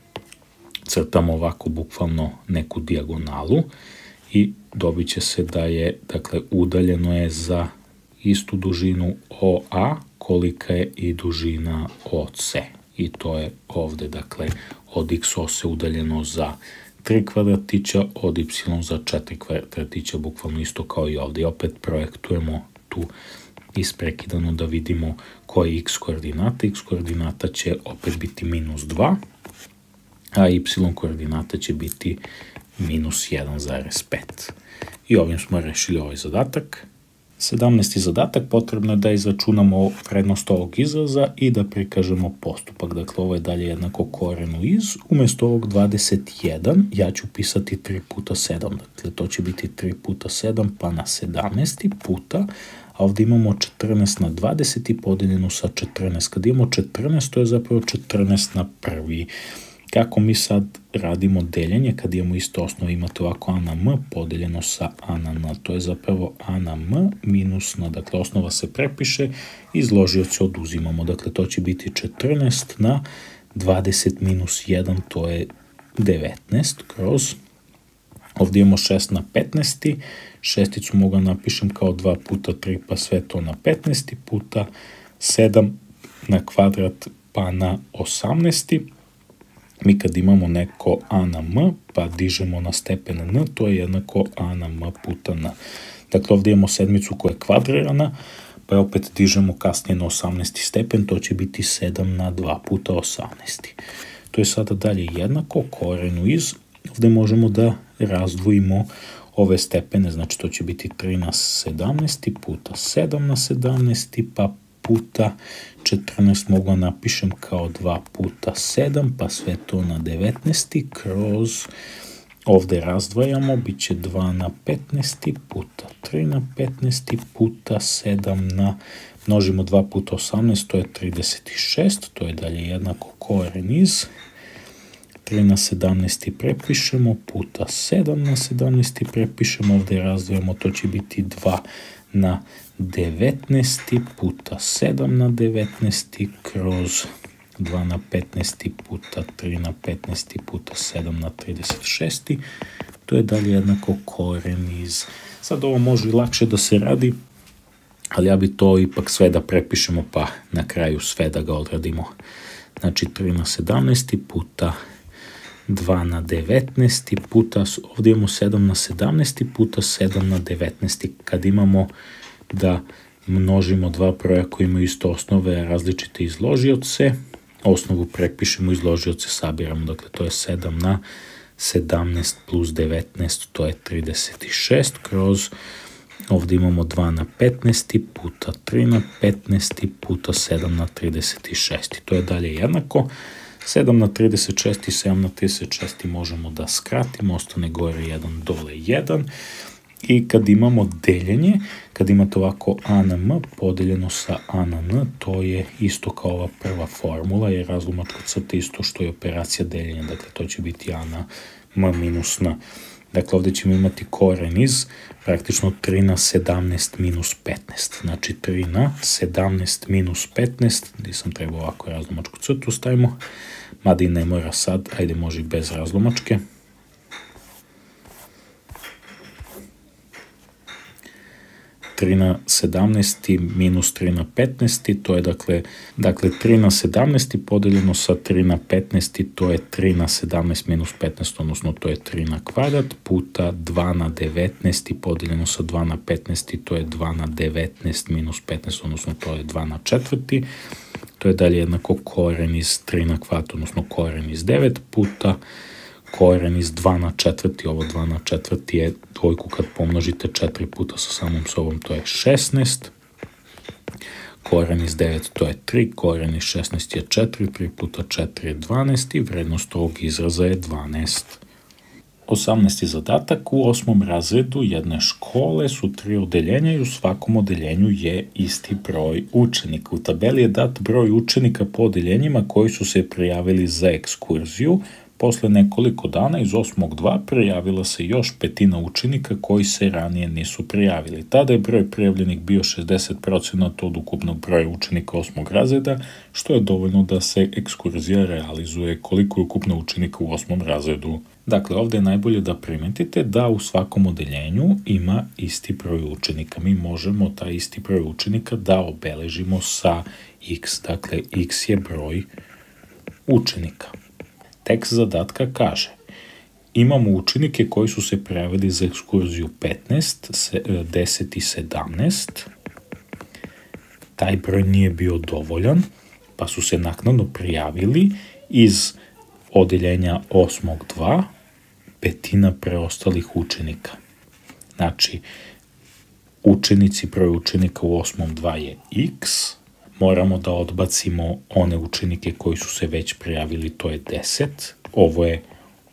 Crtamo ovako bukvalno neku dijagonalu i dobit će se da je, dakle, udaljeno je za istu dužinu O A kolika je i dužina O C. I to je ovde, dakle, od x ose udaljeno za tri kvadratića, od y za četiri kvadratića, bukvalno isto kao i ovde. I opet projektujemo tu isprekidano da vidimo koja je x koordinata. X koordinata će opet biti minus dva, a y koordinata će biti minus jedan zarez pet. I ovim smo rešili ovaj zadatak. sedamnaesti zadatak, potrebno je da izračunamo vrednost ovog izraza i da prikažemo postupak. Dakle, ovo je dalje jednako korenu iz. Umesto ovog dvadeset jedan, ja ću pisati tri puta sedam. Dakle, to će biti tri puta sedam, pa na sedamnaest puta, a ovde imamo četrnaest na dvadeset i podeljeno sa četrnaest. Kad imamo četrnaest, to je zapravo četrnaest na prvi. Kako mi sad radimo deljenje, kad imamo isto osnovu, imate ovako a na m podeljeno sa a na n, to je zapravo a na m minus n, dakle osnova se prepiše, izložioce oduzimamo, dakle to će biti četrnaest na dvadeset minus jedan, to je devetnaest, kroz, ovdje imamo šest na petnaest, šesticu mogu napišem kao dva puta tri, pa sve to na petnaest puta, sedam na kvadrat, pa na osamnaest. Mi kad imamo neko a na m, pa dižemo na stepen n, to je jednako a na m puta n. Dakle, ovdje imamo sedmicu koja je kvadrirana, pa je opet dižemo kasnije na osamnaesti stepen, to će biti sedam na dva puta osamnaest. To je sada dalje jednako korenu iz, ovdje možemo da razdvojimo ove stepene, znači to će biti tri na sedamnaest puta sedam na sedamnaest, pa puta četrnaest mogu napišem kao dva puta sedam, pa sve to na devetnaest, kroz, ovde razdvajamo, bit će dva na petnaest puta tri na petnaest puta sedam na, množimo dva puta osamnaest, to je trideset šest, to je dalje jednako koren iz, tri na sedamnaest prepišemo, puta sedam na sedamnaest prepišemo, ovde razdvajamo, to će biti dva na devetnaest puta sedam na devetnaest kroz dva na petnaest puta tri na petnaest puta sedam na trideset šest. To je dalje jednako koren iz. Sad ovo može i lakše da se radi ali ja bi to ipak sve da prepišemo, pa na kraju sve da ga odradimo. Znači tri na sedamnaest puta dva na devetnaest puta, ovdje imamo sedam na sedamnaest puta sedam na devetnaest. Kad imamo da množimo dva broja koji imaju isto osnove, a različite izložioce, osnovu prepišemo, izložioce sabiramo, dakle to je sedam na sedamnaest plus devetnaest, to je trideset šest, kroz ovdje imamo dva na petnaest puta tri na petnaest puta sedam na trideset šest. To je dalje jednako. sedam na trideset šest i sedam na trideset šest možemo da skratimo, ostane gore jedan, dole jedan. I kad imamo deljenje, kad imate ovako a na m podeljeno sa a na n, to je isto kao ova prva formula, jer razlomačka crta isto što je operacija deljenja, dakle to će biti a na m minus n. Dakle, ovdje ćemo imati koren iz praktično tri na sedamnaest minus petnaest. Znači tri na sedamnaest minus petnaest, gdje sam trebao ovako razlomačku crtu stavimo, mada i ne mora sad, ajde može i bez razlomačke. tri na sedamnaest minus tri na petnaest, to je dakle, dakle tri na sedamnaest podeljeno sa tri na petnaest, to je tri na sedamnaest minus petnaest, odnosno to je tri na kvadrat, puta dva na devetnaest podeljeno sa dva na petnaest, to je dva na devetnaest minus petnaest, odnosno to je dva na četvrti, to je dalje jednako koren iz tri na kvadrat, odnosno koren iz devet puta koren iz dva na četvrti, ovo dva na četvrti je dvojku kad pomnožite četiri puta sa samom sobom, to je šesnaest, koren iz devet to je tri, koren iz šesnaest je četiri, tri puta četiri je dvanaest i vrednost ovog izraza je dvanaest. osamnaesti zadatak, u osmom razredu jedne škole su tri odeljenja i u svakom odeljenju je isti broj učenika. U tabeli je dat broj učenika po odeljenjima koji su se prijavili za ekskurziju. Posle nekoliko dana iz osmog dva prijavila se još petina učenika koji se ranije nisu prijavili. Tada je broj prijavljenih bio šezdeset posto od ukupnog broja učenika osmog razreda, što je dovoljno da se ekskurzija realizuje. Koliko je ukupno učenika u osmom razredu? Dakle, ovdje je najbolje da primetite da u svakom odeljenju ima isti broj učenika. Mi možemo taj isti broj učenika da obeležimo sa x. Dakle, x je broj učenika. Tekst zadatka kaže: imamo učenike koji su se prijavili za ekskurziju petnaest, deset i sedamnaest. Taj broj nije bio dovoljan, pa su se naknadno prijavili iz odeljenja osmog dva petina preostalih učenika. Znači, učenici, broj učenika u osmom dva je x, moramo da odbacimo one učenike koji su se već prijavili, to je deset. Ovo je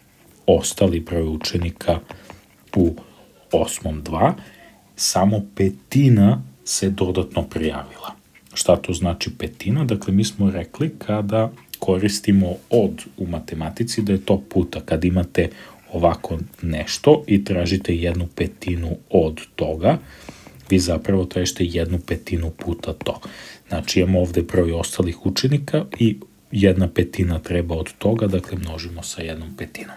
ostali broj učenika u osmom dva. Samo petina se dodatno prijavila. Šta to znači petina? Dakle, mi smo rekli kada koristimo od u matematici da je to puta. Kad imate ovako nešto i tražite jednu petinu od toga, vi zapravo tražite jednu petinu puta to. Znači imamo ovdje broj ostalih učenika i jedna petina treba od toga, dakle množimo sa jednom petinom.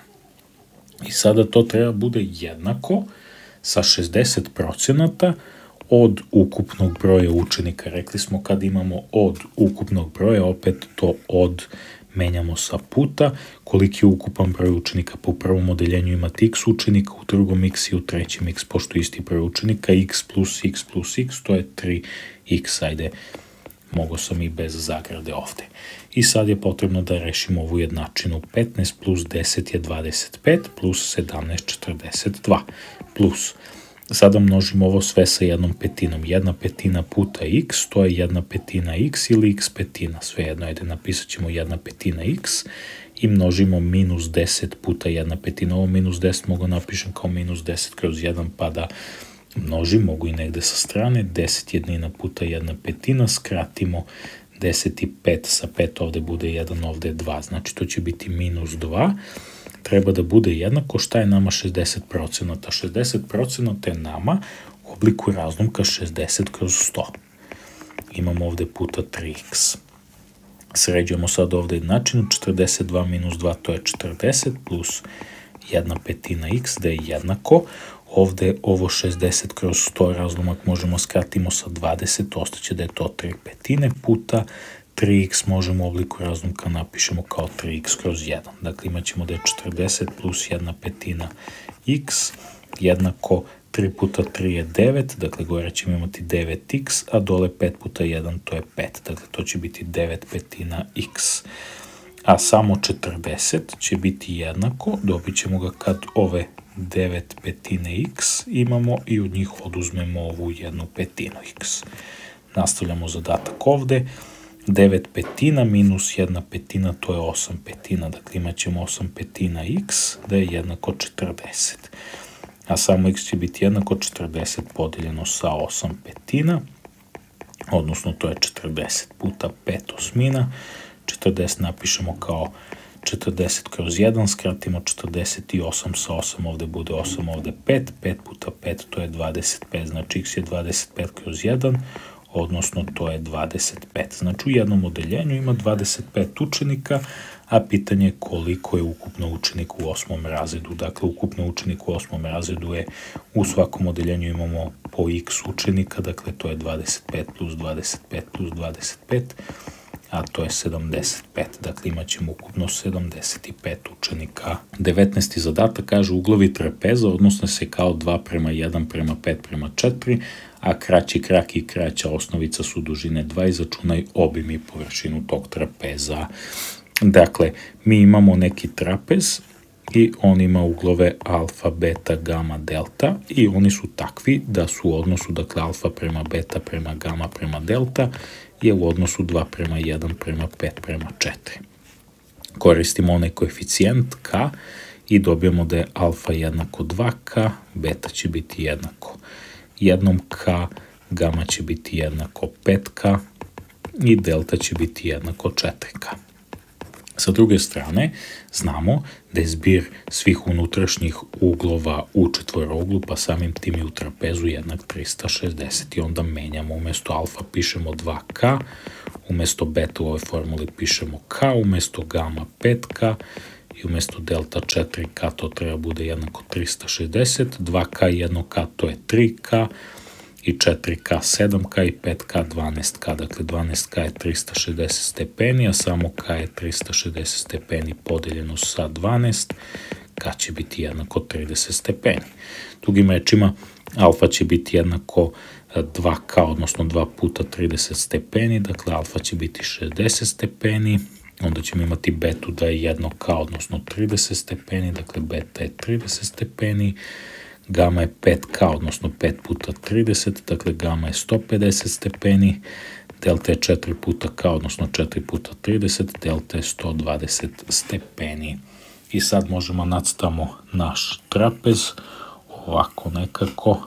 I sada to treba bude jednako sa šezdeset procenata od ukupnog broja učenika. Rekli smo kad imamo od ukupnog broja, opet to od menjamo sa puta. Koliki je ukupan broj učenika? Po prvom odeljenju imate x učenika, u drugom x i u trećem x, pošto isti broj učenika, x plus x plus x, to je tri x, ajde, mogo sam i bez zagrade ovdje. I sad je potrebno da rešimo ovu jednačinu. petnaest plus deset je dvadeset pet, plus sedamnaest četrdeset dva, plus, sada množimo ovo sve sa jednom petinom. Jedna petina puta x, to je jedna petina x ili x petina, svejedno, ajde, napisat ćemo jedna petina x i množimo minus deset puta jedna petina. Ovo minus deset mogu napišem kao minus deset kroz jedan, pa da množim, mogu i negde sa strane, deset jednina puta jedna petina, skratimo deset i pet sa pet, ovdje bude jedan, ovdje dva, znači to će biti minus dva, treba da bude jednako, šta je nama šezdeset procenata? šezdeset procenata je nama u obliku razlomka šezdeset kroz sto. Imamo ovdje puta tri x. Sređujemo sad ovdje jednačinu, četrdeset dva minus dva, to je četrdeset, plus jedna petina x, da je jednako. ovde ovo šezdeset kroz sto razlomak možemo skratimo sa dvadeset, ostaće da je to tri petine puta tri x možemo u obliku razlomka napišemo kao tri x kroz jedan. Dakle, imat ćemo da je četrdeset plus jedna petina x jednako tri puta tri je devet, dakle gore ćemo imati devet x, a dole pet puta jedan to je pet, dakle to će biti devet petina x. A samo četrdeset će biti jednako, dobit ćemo ga kad ove devet petine x imamo i od njih oduzmemo ovu jednu petinu x. Nastavljamo zadatak ovde, devet petina minus jedna petina to je osam petina, dakle imat ćemo osam petina x da je jednako četrdeset. A samo x će biti jednako četrdeset podijeljeno sa osam petina, odnosno to je četrdeset puta pet osmina, četrdeset napišemo kao četrdeset kroz jedan, skratimo četrdeset osam sa osam, ovde bude osam, ovde pet, pet puta pet to je dvadeset pet, znači x je dvadeset pet kroz jedan, odnosno to je dvadeset pet. Znači u jednom odeljenju ima dvadeset pet učenika, a pitanje je koliko je ukupno učenika u osmom razredu. Dakle, ukupno učenika u osmom razredu je u svakom odeljenju imamo po x učenika, dakle to je dvadeset pet plus dvadeset pet plus dvadeset pet, a to je sedamdeset pet. Dakle, imat ćemo ukupno sedamdeset pet učenika. devetnaesti zadatak kaže uglovi trapeza odnosno se kao dva prema jedan prema pet prema četiri, a kraći krak i kraća osnovica su dužine dva, izračunaj obim i površinu tog trapeza. Dakle, mi imamo neki trapez i on ima uglove alfa, beta, gama, delta i oni su takvi da su u odnosu, dakle, alfa prema beta prema gama prema delta je u odnosu dva prema jedan prema pet prema četiri. Koristimo onaj koeficijent k i dobijemo da je alfa jednako dva ka, beta će biti jednako jednom k, gama će biti jednako pet ka i delta će biti jednako četiri ka. Sa druge strane, znamo da je zbir svih unutrašnjih uglova u četvorouglu, pa samim tim i u trapezu jednak trista šezdeset i onda menjamo, umesto alfa pišemo dva ka, umesto beta u ovoj formuli pišemo k, umesto gama pet ka i umesto delta četiri ka, to treba bude jednako trista šezdeset, dva ka i jedno ka to je tri ka, i četiri ka sedam ka i pet ka dvanaest ka. Dakle, dvanaest ka je trista šezdeset stepeni, a samo k je trista šezdeset stepeni podeljeno sa dvanaest, k će biti jednako trideset stepeni. Drugim rečima, alfa će biti jednako dva ka, odnosno dva puta trideset stepeni, dakle alfa će biti šezdeset stepeni, onda ćemo imati betu da je jedno ka, odnosno trideset stepeni, dakle beta je trideset stepeni, gama je pet ka, odnosno pet puta trideset, dakle gama je sto pedeset stepeni, delta je četiri puta ka, odnosno četiri puta trideset, delta je sto dvadeset stepeni. I sad možemo nacrtamo naš trapez ovako nekako.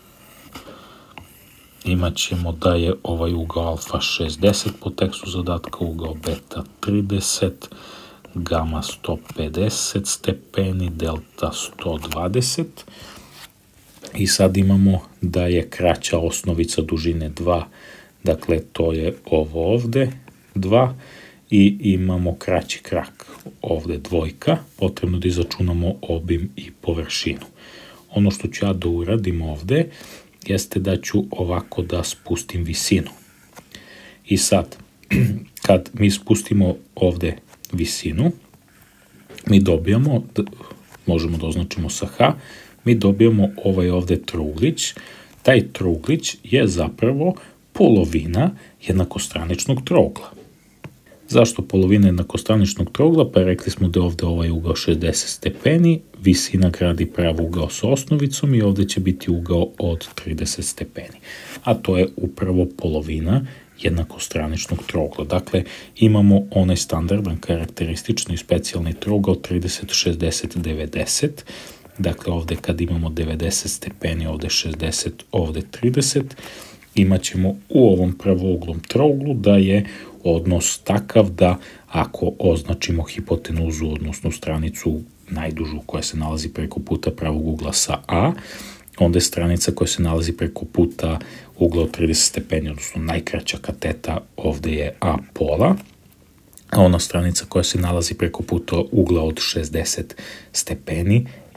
Imaćemo da je ovaj ugao alfa šezdeset po tekstu zadatka, ugao beta trideset, gama sto pedeset stepeni, delta sto dvadeset. I sad imamo da je kraća osnovica dužine dva, dakle to je ovo ovde, dva, i imamo kraći krak, ovde dvojka, potrebno da izračunamo obim i površinu. Ono što ću ja da uradim ovde, jeste da ću ovako da spustim visinu. I sad, kad mi spustimo ovde visinu, mi dobijamo, možemo da označimo sa H, mi dobijamo ovaj ovde trouglić. Taj trouglić je zapravo polovina jednakostraničnog trougla. Zašto polovina jednakostraničnog trougla? Pa rekli smo da je ovde ovaj ugao šezdeset stepeni, visina gradi prav ugao sa osnovicom i ovde će biti ugao od trideset stepeni. A to je upravo polovina jednakostraničnog trougla. Dakle, imamo onaj standardan, karakteristični i specijalni trougao trideset, šezdeset, devedeset. Dakle, ovde kad imamo devedeset stepeni, ovde šezdeset, ovde trideset, imat ćemo u ovom pravouglom trouglu da je odnos takav da ako označimo hipotenuzu, odnosno stranicu najdužu koja se nalazi preko puta pravog ugla sa A, onda je stranica koja se nalazi preko puta ugla od trideset stepeni, odnosno najkraća kateta, ovde je A pola, a ona stranica koja se nalazi preko puta ugla od šezdeset stepeni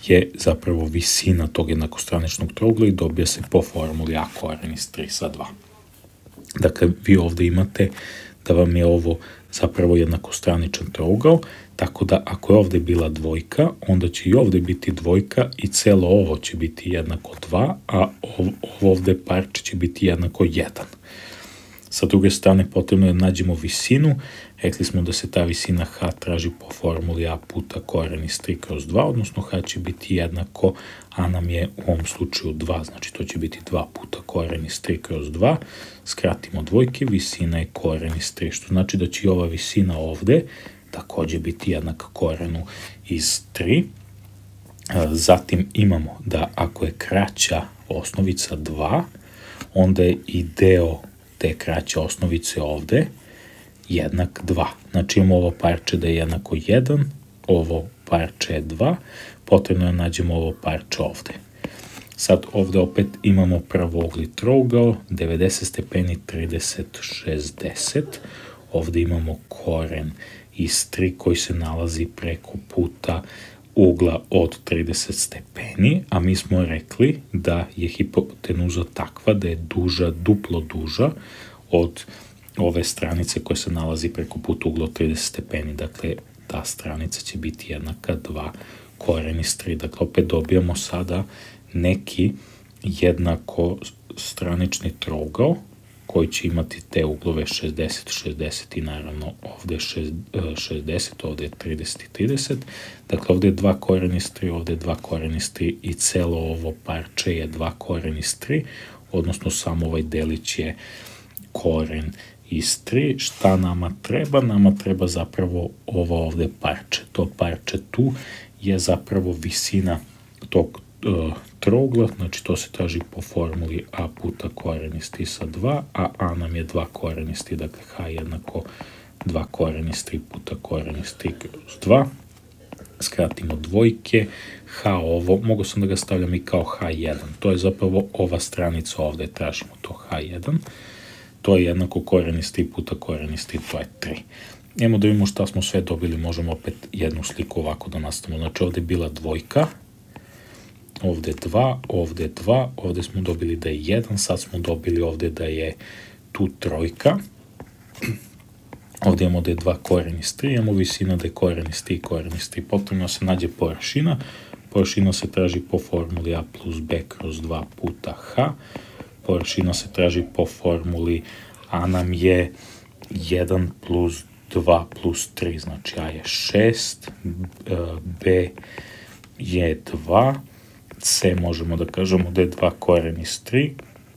je zapravo visina tog jednakostraničnog trougla i dobija se po formuli a koren iz tri sa dva. Dakle, vi ovdje imate da vam je ovo zapravo jednakostraničan trougao, tako da ako je ovdje bila dvojka, onda će i ovdje biti dvojka i celo ovo će biti jednako dva, a ovo ovdje parče će biti jednako jedan. Sa druge strane, potrebno je da nađemo visinu. Rekli smo da se ta visina h traži po formuli a puta koren iz tri kroz dva, odnosno h će biti jednako, a nam je u ovom slučaju dva, znači to će biti dva puta koren iz tri kroz dva. Skratimo dvojke, visina je koren iz tri, što znači da će i ova visina ovdje također biti jednaka korenu iz tri. Zatim imamo da ako je kraća osnovica dva, onda je i deo te kraće osnovice ovdje jednak dva. Znači imamo ovo parče da je jednako jedan, ovo parče je dva, potrebno je da nađemo ovo parče ovdje. Sad ovdje opet imamo pravougli trougao, devedeset stepeni, trideset, šezdeset. Ovdje imamo koren iz tri koji se nalazi preko puta ugla od trideset stepeni, a mi smo rekli da je hipotenuza takva da je duža, duplo duža od ove stranice koja se nalazi preko puta ugla od trideset stepeni. Dakle, ta stranica će biti jednaka dva koren iz tri. Dakle, opet dobijamo sada neki jednako stranični trougao koji će imati te uglove šezdeset, šezdeset i naravno ovdje šezdeset, ovdje je trideset i trideset. Dakle, ovdje je dva koren iz tri, ovdje je dva koren iz tri i celo ovo parče je dva koren iz tri, odnosno samo ovaj delić je koren iz tri. Šta nama treba? Nama treba zapravo ovo ovdje parče. To parče tu je zapravo visina tog uh, trougla, znači to se traži po formuli a puta koren iz tri sa dva, a a nam je dva koren iz tri, dakle h jednako dva koren iz tri puta koren iz tri kroz dva. Skratimo dvojke, h ovo, mogu sam da ga stavljam i kao h jedan, to je zapravo ova stranica ovdje, tražimo to h jedan, to je jednako koren iz tri puta koren iz tri, to je tri. Idemo da vidimo šta smo sve dobili, možemo opet jednu sliku ovako da nastavimo, znači ovdje je bila dvojka, ovdje dva, ovdje dva, ovdje smo dobili da je jedan, sad smo dobili ovdje da je tu trojka, ovdje imamo da je dva koren iz tri, imamo visina da je koren iz tri, koren iz tri, potrebno se nađe površina, površina se traži po formuli a plus b kroz dva puta h, površina se traži po formuli a nam je jedan plus dva plus tri, znači a je šest, b je dva, c možemo da kažemo da je dva koren iz tri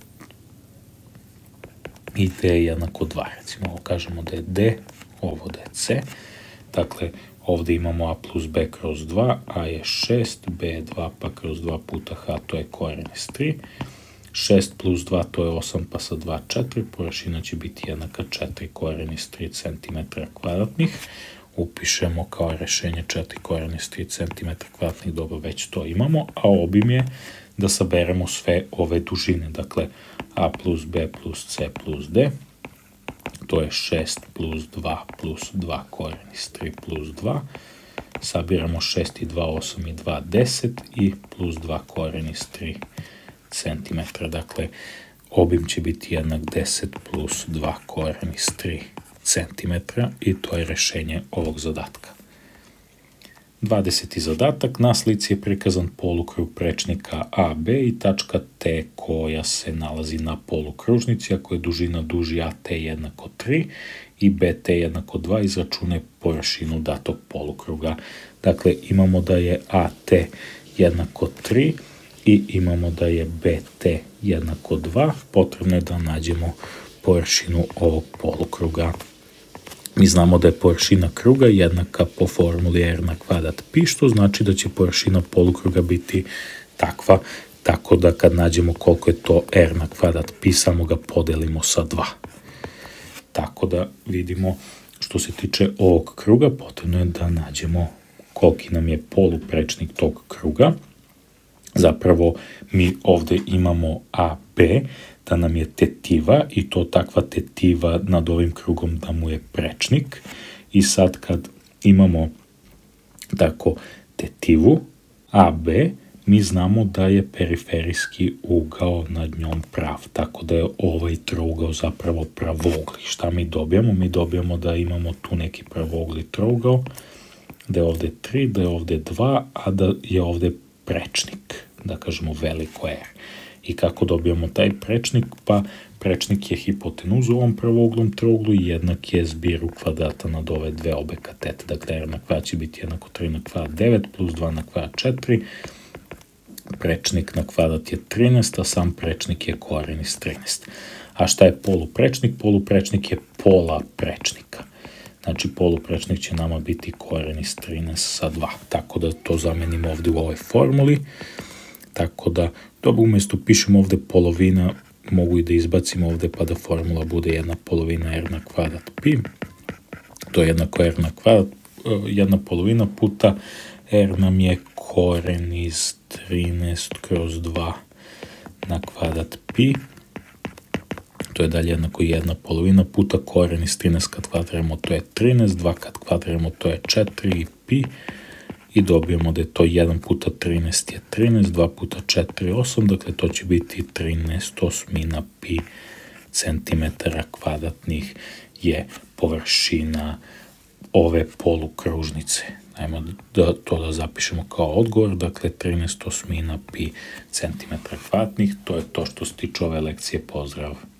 i d je jednako dva, recimo ovo kažemo da je d, ovo da je c, dakle ovdje imamo a plus b kroz dva, a je šest, b je dva pa kroz dva puta h, to je koren iz tri, šest plus dva to je osam pa sa dva četiri, površina će biti jednaka četiri koren iz tri centimetra kvadratnih, upišemo kao rešenje četiri koren iz tri centimetra kvadratnih, dobro već to imamo, a obim je da saberemo sve ove dužine, dakle a plus b plus c plus d, to je šest plus dva plus dva koren iz tri plus dva, sabiramo šest i dva, osam i dva, deset i plus dva koren iz tri centimetra, dakle obim će biti jednak deset plus dva koren iz tri centimetra i to je rešenje ovog zadatka. dvadeseti zadatak, na slici je prikazan polukrug prečnika A B i tačka T koja se nalazi na polukružnici, ako je dužina duži A T jednako tri i B T jednako dva, izračunaj površinu datog polukruga. Dakle, imamo da je A T jednako tri i imamo da je B T jednako dva, potrebno je da nađemo površinu ovog polukruga. Mi znamo da je površina kruga jednaka po formuli r na kvadrat pi, što znači da će površina polukruga biti takva, tako da kad nađemo koliko je to r na kvadrat pi, samo ga podelimo sa dva. Tako da vidimo, što se tiče ovog kruga, potrebno je da nađemo koliki nam je poluprečnik tog kruga. Zapravo mi ovdje imamo A B, da nam je tetiva i to takva tetiva nad ovim krugom da mu je prečnik. I sad kad imamo tako tetivu A B, mi znamo da je periferijski ugao nad njom prav, tako da je ovaj trougao zapravo pravogli. Šta mi dobijamo? Mi dobijamo da imamo tu neki pravogli trougao, da je ovdje tri, da je ovdje dva, a da je ovdje prečnik, da kažemo veliko R. I kako dobijamo taj prečnik? Pa prečnik je hipotenuza u ovom pravoglom trouglu i jednak je zbiru kvadrata nad ove dve obe katete. Dakle, R na kvadrat će biti jednako tri na kvadrat devet plus dva na kvadrat četiri. Prečnik na kvadrat je trinaest, a sam prečnik je koren iz trinaest. A šta je poluprečnik? Poluprečnik je pola prečnika. Znači, poluprečnik će nama biti koren iz trinaest sa dva. Tako da to zamenimo ovdje u ovoj formuli. Tako da, dobro, umjesto pišemo ovdje polovina, mogu i da izbacimo ovdje pa da formula bude jedna polovina R na kvadrat pi. To je jednako R na kvadrat, jedna polovina puta R nam je koren iz trinaest kroz dva na kvadrat pi. To je dalje jednako jedna polovina puta koren iz trinaest kad kvadriramo, to je trinaest, dva kad kvadriramo, to je četiri i pi. I dobijemo da je to jedan puta trinaest je trinaest, dva puta četiri je osam, dakle to će biti trinaest osmina pi centimetara kvadratnih je površina ove polukružnice. Ajmo da to da zapišemo kao odgovor, dakle trinaest osmina pi centimetara kvadratnih, to je to što se tiče ove lekcije, pozdrav.